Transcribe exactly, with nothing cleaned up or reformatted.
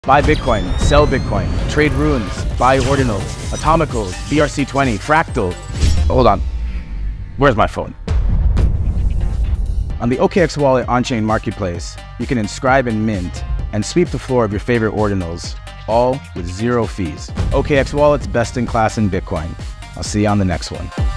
Buy Bitcoin, sell Bitcoin, trade runes, buy Ordinals, Atomicals, B R C twenty, Fractal. Hold on, where's my phone? On the O K X Wallet on-chain marketplace, you can inscribe and mint and sweep the floor of your favorite Ordinals, all with zero fees. O K X Wallet's best in class in Bitcoin. I'll see you on the next one.